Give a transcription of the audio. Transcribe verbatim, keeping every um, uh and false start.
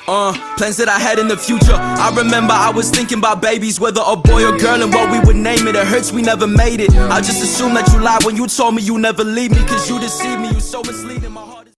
Uh, plans that I had in the future. I remember I was thinking about babies, whether a boy or girl, and what we would name it. It hurts we never made it. I just assumed that you lied when you told me you never leave me, cause you deceived me, you so misleading my heart.